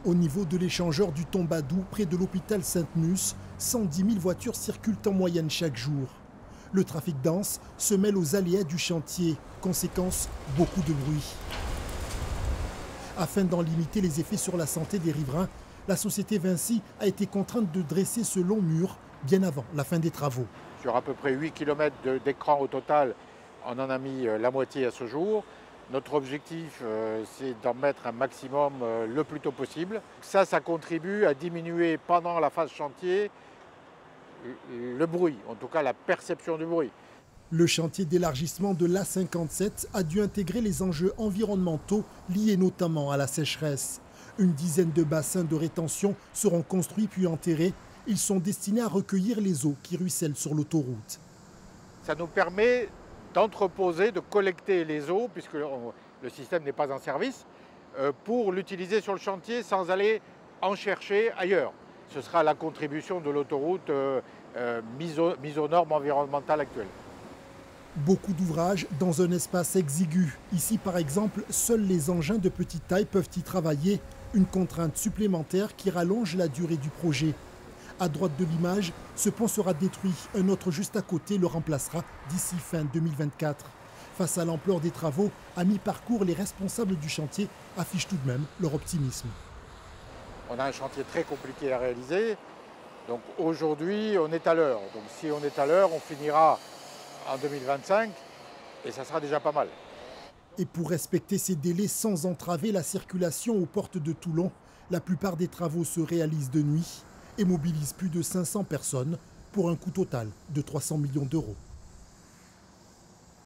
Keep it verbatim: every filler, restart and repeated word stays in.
Au niveau de l'échangeur du Tombadou, près de l'hôpital Sainte-Musse, cent dix mille voitures circulent en moyenne chaque jour. Le trafic dense se mêle aux aléas du chantier. Conséquence, beaucoup de bruit. Afin d'en limiter les effets sur la santé des riverains, la société Vinci a été contrainte de dresser ce long mur bien avant la fin des travaux. Sur à peu près huit kilomètres d'écran au total, on en a mis la moitié à ce jour. Notre objectif, euh, c'est d'en mettre un maximum euh, le plus tôt possible. Ça, ça contribue à diminuer pendant la phase chantier le bruit, en tout cas la perception du bruit. Le chantier d'élargissement de l'A cinquante-sept a dû intégrer les enjeux environnementaux liés notamment à la sécheresse. Une dizaine de bassins de rétention seront construits puis enterrés. Ils sont destinés à recueillir les eaux qui ruissellent sur l'autoroute. Ça nous permet d'entreposer, de collecter les eaux, puisque le système n'est pas en service, pour l'utiliser sur le chantier sans aller en chercher ailleurs. Ce sera la contribution de l'autoroute euh, euh, mise, aux, mise aux normes environnementales actuelles. Beaucoup d'ouvrages dans un espace exigu. Ici, par exemple, seuls les engins de petite taille peuvent y travailler. Une contrainte supplémentaire qui rallonge la durée du projet. À droite de l'image, ce pont sera détruit. Un autre juste à côté le remplacera d'ici fin deux mille vingt-quatre. Face à l'ampleur des travaux, à mi-parcours, les responsables du chantier affichent tout de même leur optimisme. On a un chantier très compliqué à réaliser. Donc aujourd'hui, on est à l'heure. Donc si on est à l'heure, on finira en deux mille vingt-cinq et ça sera déjà pas mal. Et pour respecter ces délais sans entraver la circulation aux portes de Toulon, la plupart des travaux se réalisent de nuit et mobilisent plus de cinq cents personnes pour un coût total de trois cents millions d'euros.